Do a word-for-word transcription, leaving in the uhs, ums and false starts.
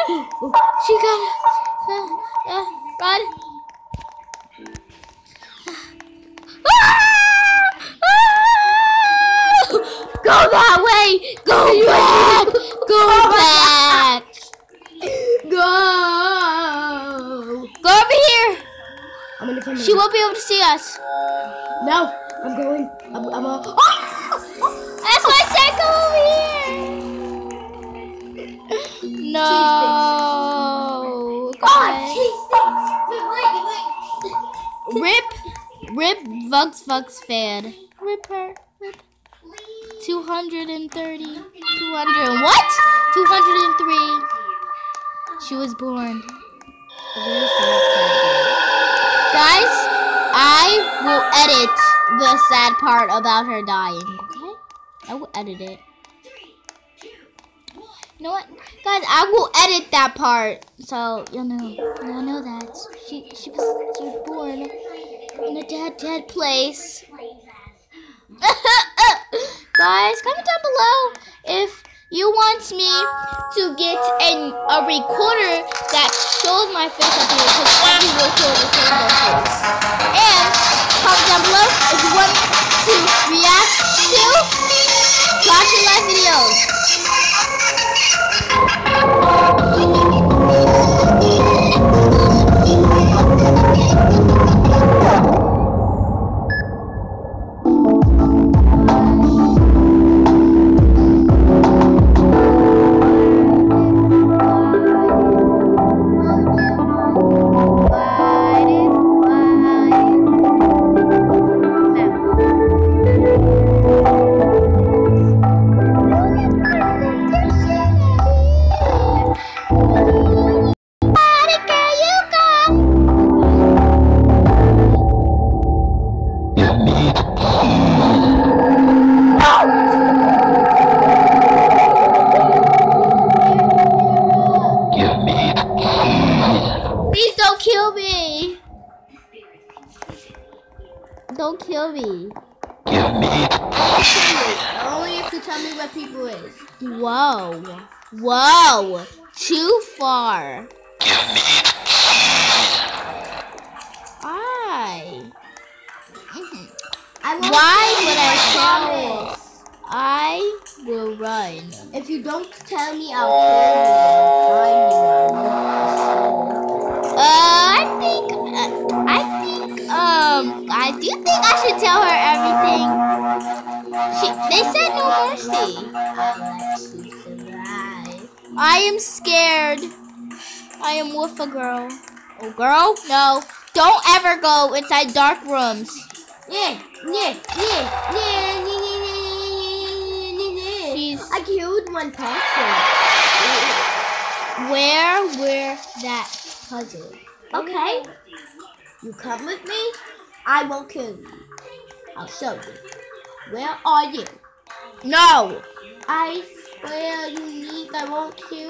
She got it. Uh, uh, run. Go that way. Go back. Go back. Go. Go over here. I'm in the camera. She won't be able to see us. No, I'm going. I'm. I'm a. Oh! That's why I said go over here. No. Oh, Rip, rip, Vugs Vugs fan. Rip her, rip. two hundred thirty, two hundred, what? two hundred three. She was born. Guys, I will edit the sad part about her dying, okay? I will edit it. You know what? Guys, I will edit that part, so you'll know. You'll know that. She, she, was, she was born in a dead, dead place. Guys, comment down below if you want me to get an, a recorder that shows my face up here, because every recorder shows my face. And comment down below if you want to react to Clash of Life videos. Please don't kill me. Don't kill me. Only if you tell me what people is. Whoa. Whoa. Too far. I. Mm-hmm. I won't Why would I promise. tell? I will run. If you don't tell me, I'll kill you. Uh, I think, uh, I think, um, I do think I should tell her everything. She, they said no mercy. I'll let you survive. I am scared. I am with a girl. Oh, girl? No. Don't ever go inside dark rooms. Yeah, yeah, yeah, yeah, yeah, yeah, yeah, yeah. She's... I killed one person. Where, where that puzzle? Okay. You come with me, I won't kill you. I'll show you. Where are you? No. I swear, unique, I won't kill you.